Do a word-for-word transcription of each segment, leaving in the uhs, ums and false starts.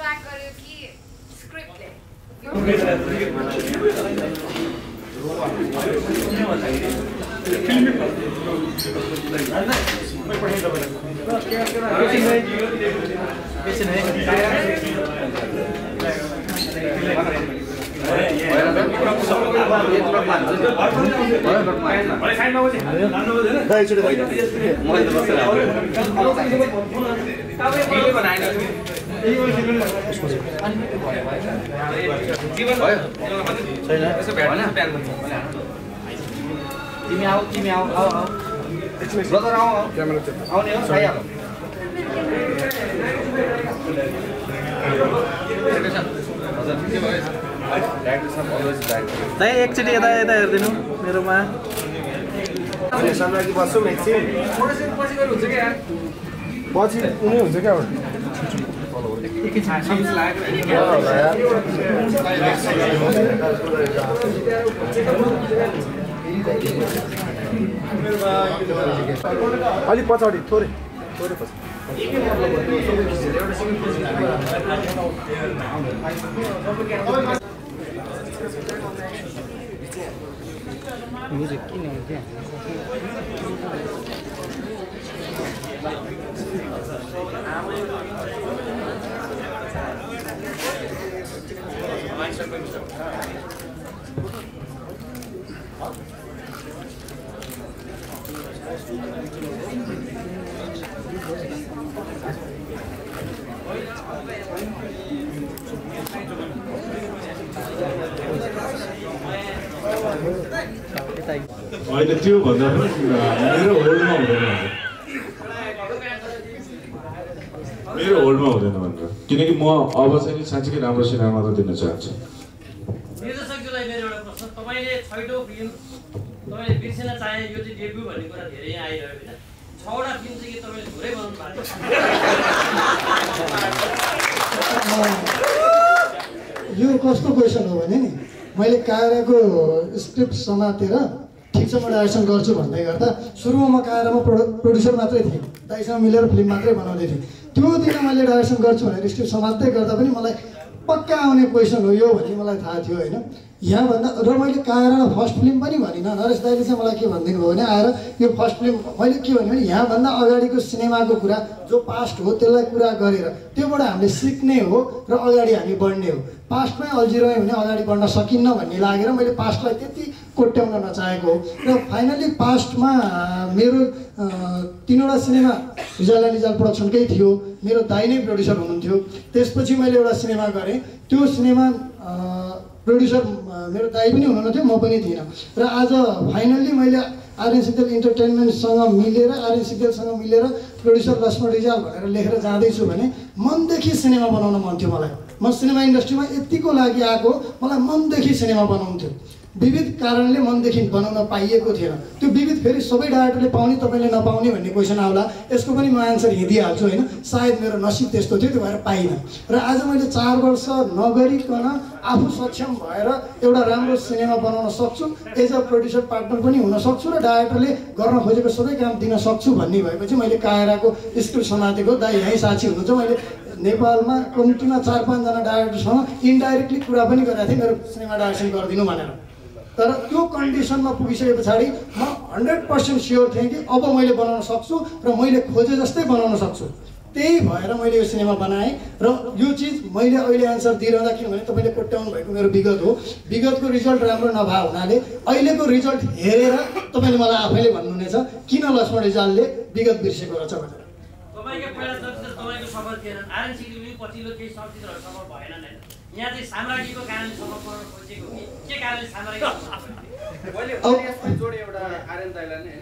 Lack गर्यो कि स्क्रिप्टले? तिमी आऊ तिमी आऊ आऊ आऊ ब्रदर आऊ क्यामेरा आउने हो खाइहाल दाइ एकचोटि यता यता हेरिदिनु मेरोमा सामराकी बस्छौँ एकछिन पछि उनी हुन्छ क्या अलिक पछाडि थोरै थोरै पछि म्युजिक किन हुन्छ अहिले त्यो भन्दा पनि मेरो होल्डमा हुँदैन मेरो होल्डमा हुँदैन भनेर किनकि म अब चाहिँ साँच्चीकै राम्रो सिनेमा त दिन चाहन्छु निर्देशकज्यूलाई मेरो एउटा प्रश्न तपाईँले छैटौँ फिल्म तपाईँले बिर्सिन चाहे यो चाहिँ डेब्यू भन्ने कुरा धेरै यहाँ आइरहेको होइन छवटा फिल्म चाहिँ के तपाईँले थोरै बनाउनु भएको यो कस्तो क्वेसन हो भने नि मैले कायराको स्क्रिप्ट समातेर ठिक छ म डाइरेक्सन गर्छु भन्दै गर्दा सुरुमा म कायरामा प्रोडु प्रोड्युसर मात्रै थिएँ दाइसँग मिलेर फिल्म मात्रै बनाउँदै थिएँ त्यो दिन मैले डाइरेक्सन गर्छु भनेर स्क्रिप्ट समात्दै गर्दा पनि मलाई पक्का आउने क्वेसन हो यो भन्ने मलाई थाहा थियो होइन यहाँभन्दा र मैले कायरामा फर्स्ट फिल्म पनि भनिनँ नरेश दाइले चाहिँ मलाई के भनिदिनु भयो भने आएर यो फर्स्ट फिल्म मैले के भने यहाँभन्दा अगाडिको सिनेमाको कुरा जो पास्ट हो त्यसलाई कुरा गरेर त्योबाट हामीले सिक्ने हो र अगाडि हामी बढ्ने हो पास्टमै अल्झिरह्यो भने अगाडि बढ्न सकिन्न भन्ने लागेर मैले पास्टलाई त्यति कोट्याउन नचाहेको हो र फाइनली पास्टमा मेरो तिनवटा सिनेमा रिजाल एन्ड रिजाल प्रोडक्सनकै थियो मेरो दाइ नै प्रड्युसर हुनुहुन्थ्यो त्यसपछि मैले एउटा सिनेमा गरेँ त्यो सिनेमा प्रड्युसर मेरो दाइ पनि हुनुहुन्थ्यो म पनि थिइनँ र आज फाइनल्ली मैले आर्यन सिग्देल इन्टरटेनमेन्टसँग मिलेर आर्यन सिग्देलसँग मिलेर प्रड्युसर लक्ष्मण रिजाल भनेर लेखेर जाँदैछु भने मनदेखि सिनेमा बनाउन मन थियो मलाई म सिनेमा इन्डस्ट्रीमा यतिको लागि आएको मलाई मनदेखि सिनेमा बनाउँथ्यो विविध कारणले मनदेखि बनाउन पाइएको थिएन त्यो विविध फेरि सबै डाइरेक्टरले पाउने तपाईँले नपाउने भन्ने क्वेसन आउला यसको पनि म एन्सर हिँडिहाल्छु होइन सायद मेरो नसिब त्यस्तो थियो त्यो भएर पाइनँ र आज मैले चार वर्ष नगरिकन आफू सक्षम भएर एउटा राम्रो सिनेमा बनाउन सक्छु एज अ प्रड्युसर पार्टनर पनि हुन सक्छु र डाइरेक्टरले गर्न खोजेको सबै काम दिन सक्छु भन्ने भएपछि मैले कायराको स्क्रिप्ट समातेको दाइ यहीँ साक्षी हुनुहुन्छ मैले नेपालमा कम्तीमा चार पाँचजना डाइरेक्टरसँग इन्डाइरेक्टली कुरा पनि गरेको थिएँ मेरो सिनेमा डाइरेक्सन गरिदिनु भनेर तर त्यो कन्डिसनमा पुगिसके पछाडि म हन्ड्रेड पर्सेन्ट स्योर थिएँ कि अब मैले बनाउन सक्छु र मैले खोजे जस्तै बनाउन सक्छु त्यही भएर मैले यो सिनेमा बनाएँ र यो चिज मैले अहिले एन्सर दिइरहँदा किनभने तपाईँले कोट्याउनु भएको मेरो विगत हो विगतको रिजल्ट राम्रो नभए हुनाले अहिलेको रिजल्ट हेरेर तपाईँले मलाई आफैले भन्नुहुनेछ किन लक्ष्मण रिजालले विगत बिर्सेको रहेछ भनेर तपाईँको पहिला चलचित्र तपाईँको सफल थिएन आर्यन सिग्देलको पछिल्लो केही चलचित्रहरू सफल भएनन् होइन यहाँ चाहिँ साम्राज्यको कारणले सफल गर्न खोजेको कि के कारणले साम्राज्य मैले यसमा जोडे एउटा आर्यन दाइलाई नै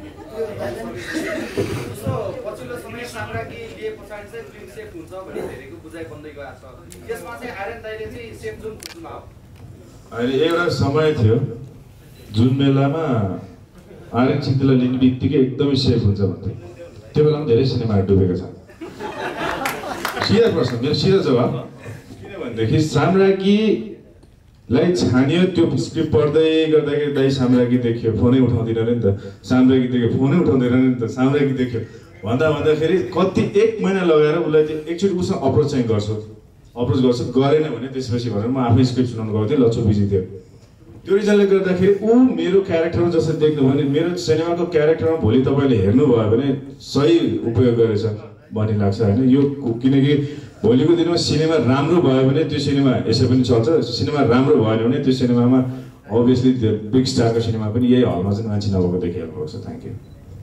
सो पछिल्लो समय साम्राज्य लिए पछाडि चाहिँ फिल्म सेफ हुन्छ भन्ने धेरैको बुझाइ बन्दै गएको छ यसमा चाहिँ आर्यन दाइले चाहिँ सेफ जुन बुझ्नु भयो अहिले एउटा समय थियो जुन बेलामा आर्यन सिग्देललाई लिने बित्तिकै एकदमै सेफ हुन्छ भन्थे त्यो बेलामा धेरै सिनेमाहरू डुबेको छ सिधा प्रश्न मेरो सिधा जवाब किनभनेदेखि साम्राज्ञीलाई छानियो त्यो स्क्रिप्ट पढ्दै गर्दाखेरि दाइ साम्राज्ञी देख्यो फोनै उठाउँदैन नि त साम्राज्ञी देख्यो फोनै उठाउँदैन नि त साम्राज्ञी देख्यो भन्दा भन्दाखेरि कति एक महिना लगाएर उसलाई चाहिँ एकचोटि उसँग अप्रोच चाहिँ गर्छु अप्रोच गर्छु, गरेन भने त्यसपछि भनेर म आफै स्क्रिप्ट सुनाउनु गएको थिएँ, लच्चु बिजी थियो। त्यो रिजनले गर्दाखेरि ऊ मेरो क्यारेक्टरमा जसरी देख्नु भने मेरो सिनेमाको क्यारेक्टरमा भोलि तपाईँले हेर्नुभयो भने सही उपयोग गरेछ भन्ने लाग्छ होइन। यो किनकि भोलिको दिनमा सिनेमा राम्रो भयो भने त्यो सिनेमा यसै पनि चल्छ, सिनेमा राम्रो भएन भने त्यो सिनेमामा अभियसली त्यो बिग स्टारको सिनेमा पनि यही हलमा चाहिँ मान्छे नभएको देखिहाल्नु भएको छ। Thank you.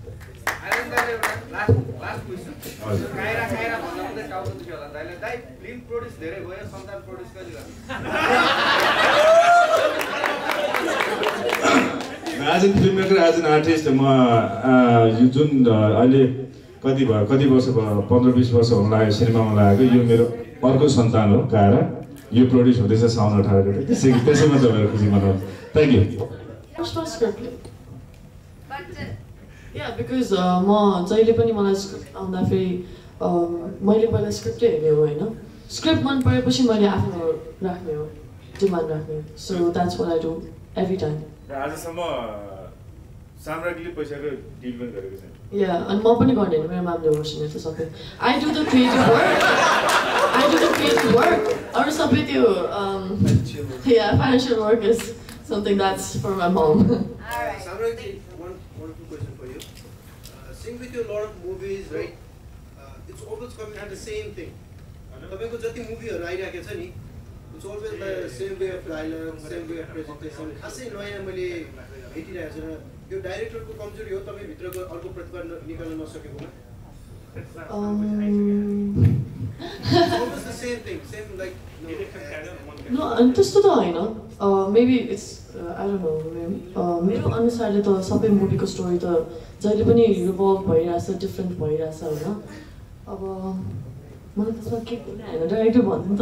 कायरा कायरा भन्दा भन्दै टाउको दुख्यो होला दाइले। दाइ फिल्म प्रोड्युस धेरै भयो, सन्तान प्रोड्युस कहिले गर्नु? As an film maker, as an artist म यो जुन अहिले कति भयो कति वर्ष भयो पन्ध्र बिस वर्ष हुन लाग्यो सिनेमामा लागेको, यो मेरो अर्को सन्तान हो कायरा। यो प्रोड्युस हुँदैछ साउन अठार गते, त्यसै त्यसैमा तपाईँहरू खुसी मनाउनु। Thank you. या बिकज म जहिले पनि मलाई स्क्रिप्ट आउँदाखेरि मैले पहिला स्क्रिप्टै हेर्ने हो होइन, स्क्रिप्ट मन परेपछि मैले आफ्नो राख्ने हो, डिमान्ड राख्ने। So that's what I do every time. आजसम्म साम्राज्ञीले पैसाको डिल पनि गरेको छैन। या अनि म पनि गर्ने होइन, मेरो मामले बस्ने त सबै। I do the creative work, I do the creative work, अरू सबै त्यो या financial work is something that's for my mom. Samragji, one wonderful question for you. Uh, seeing with your lot of movies, right? Uh, it's always coming at the same thing. तपाईँको जति मुभीहरू आइरहेको छ नि, it's always the same way of dialogue, same way of presentation. खासै नयाँ मैले भेटिरहेको छु। यो डाइरेक्टरको कमजोरी हो तपाईँभित्रको अर्को प्रतिभा निकाल्न नसकेकोमा? It's always the same thing, same like no अनि त्यस्तो त होइन, maybe it's I don't know, मेरो अनुसारले त सबै मुभीको स्टोरी त जहिले पनि रिभल्भ भइरहेछ, डिफ्रेन्ट भइरहेछ होइन। अब मलाई त्यसमा के होइन, डाइरेक्टर भन्नु त।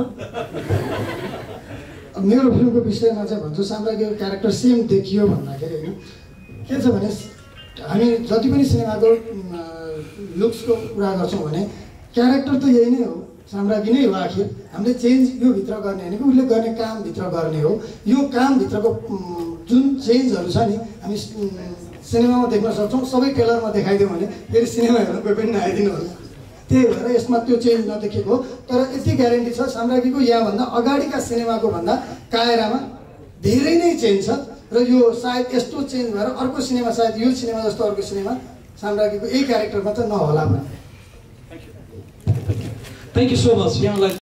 मेरो फिल्मको विषयमा चाहिँ भन्छु, साम्राज्ञीको क्यारेक्टर सेम देखियो भन्दाखेरि होइन के छ भने हामी जति पनि सिनेमाको लुक्सको कुरा गर्छौँ भने क्यारेक्टर त यही नै हो, साम्राज्ञी नै हो। आखिर हामीले चेन्ज यो भित्र गर्ने होइन कि उसले गर्ने कामभित्र गर्ने हो। यो कामभित्रको जुन चेन्जहरू छ नि हामी सिनेमामा देख्न सक्छौँ, सबै ट्रेलरमा देखाइदियो भने फेरि सिनेमा हेर्न कोही पनि नआइदिनु होला। त्यही भएर यसमा त्यो चेन्ज नदेखेको हो। तर यति ग्यारेन्टी छ साम्राज्ञीको यहाँभन्दा अगाडिका सिनेमाको भन्दा कायरामा धेरै नै चेन्ज छ र यो सायद यस्तो चेन्ज भएर अर्को सिनेमा सायद यो सिनेमा जस्तो अर्को सिनेमा साम्राज्ञीको यही क्यारेक्टरमा त नहोला भने। Thank you so much. Yeah, like